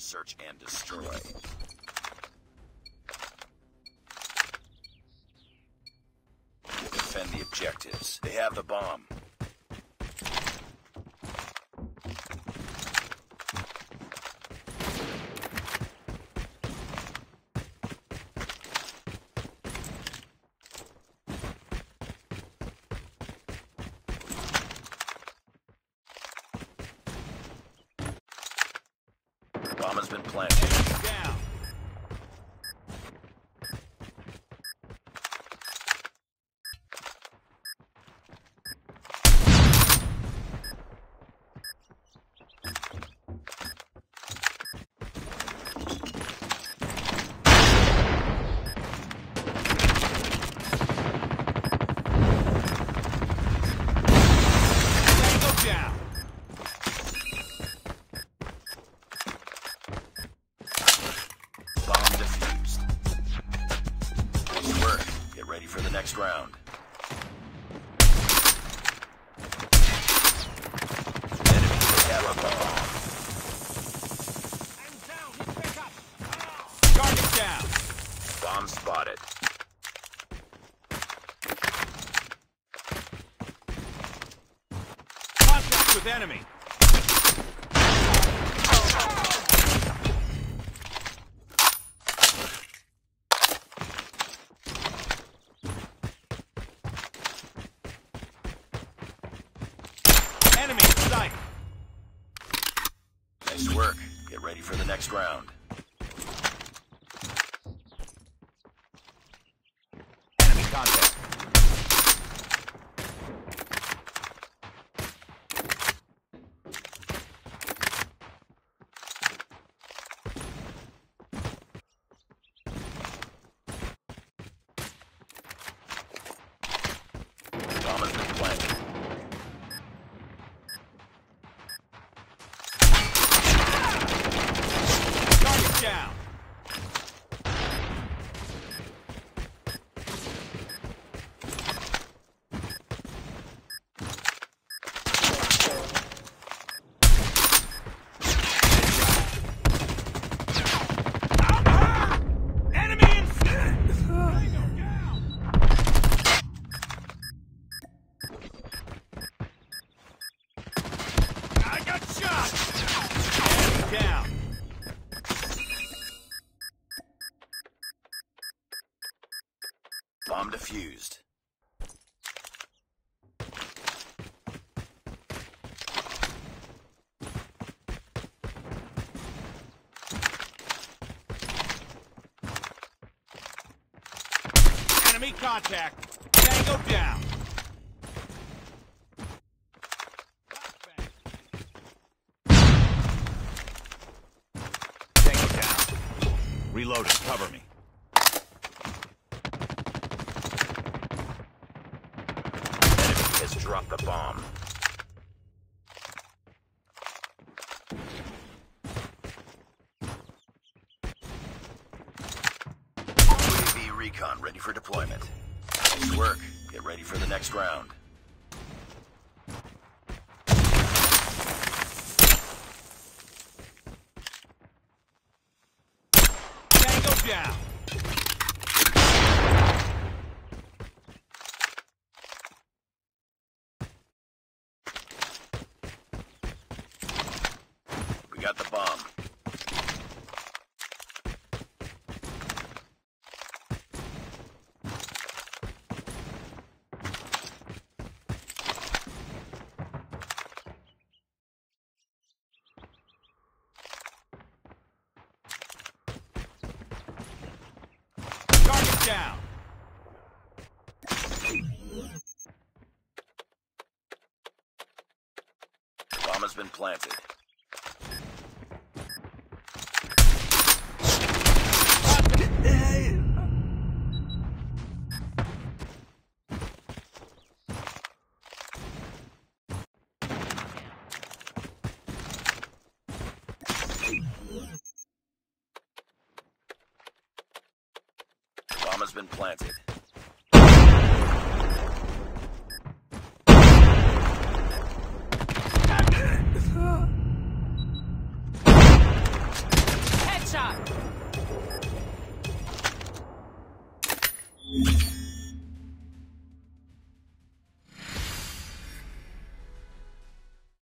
Search and destroy. Defend the objectives. They have the bomb. Bomb has been planted. Down. Tango down. Bomb defused. Nice work. Get ready for the next round. Enemies have a bomb. I'm down. Let's pick up. Target down. Bomb spotted. Contact with enemy. Enemy in sight. Nice work. Get ready for the next round. Enemy contact. Bomb has been planted. Target down. Enemy in sight. Tango down. I got shot. Enemy down. Bomb defused. Enemy contact. Tango down. Tango down. Reloading. Cover me. Enemy has dropped the bomb. UAV recon ready for deployment. Nice work. Get ready for the next round. Tango down. We got the bomb. Target down. Bomb has been planted. Bomb has been planted. shot!